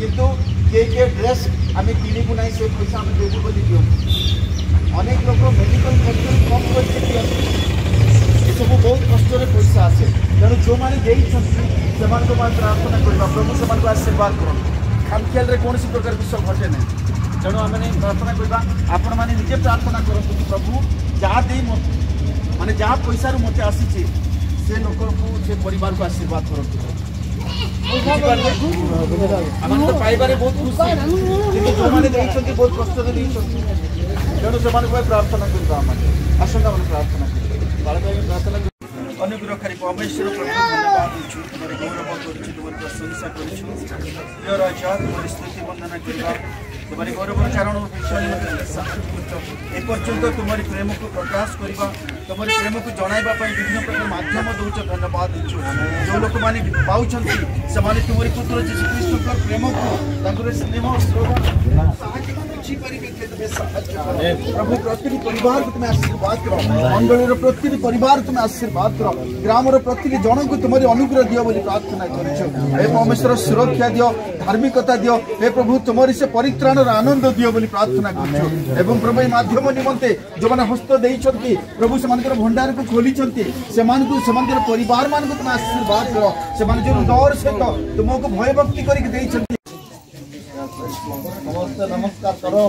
किंतु किए ड्रेस आम किणु ना से पैसा आम देवु बोली दियो अनेक लोग मेडिकल खर्च कम करके ये सब बहुत कष्ट पैसा आसे तेणु जो मैंने से प्रार्थना करवा प्रभु से आशीर्वाद कर खामखियाल कौन प्रकार विषय घटे ना तेणु आम प्रार्थना करवा आपण मैंने निजे प्रार्थना करूँ प्रभु जहाँ दे माने जहाँ पैसा मत आसी से लोक को से परिवार को आशीर्वाद करूँ तो पाइबारे बहुत खुशी कि जो मैंने बहुत कष्ट तेणु से प्रार्थना करवा आसंता मैंने प्रार्थना प्रार्थना अनुग्रहकारी परमेश्वर प्रभु धन्यवाद तुम्हारे गौरव कर तुम्हारी प्रशंसा कर राजा तुम्हारी स्तुति वंदना करवा तुम्हारी गौरव कारण एपर्यंत तुम्हारी प्रेम को प्रकाश करवा तुम्हारी प्रेम को जनइबा विभिन्न प्रकार माध्यम दौच धन्यवाद जो लोक मैंने पाँच से तुम्हारी पुत्र जीशु कृष्ण प्रेम को स्नेह श्रद्धा प्रभु प्रति परिवार को तुम आशीर्वाद करो मंडल प्रति परिवार तुम आशीर्वाद करो ग्राम प्रति जन को तुम्हारी अनुग्रह दियो बोली प्रार्थना कर परमेश्वर सुरक्षा दियो धार्मिकता दियो हे प्रभु तुम्हारी से परित्राण आनंद दियो बोली प्रार्थना कर प्रभु माध्यम निमंते जो मैंने हस्त देइछंती प्रभु से भंडार को खोली से परिवार मान को तुम आशीर्वाद करो से जो दौर सहित तुमको भय भक्ति करके नमस्ते नमस्कार करो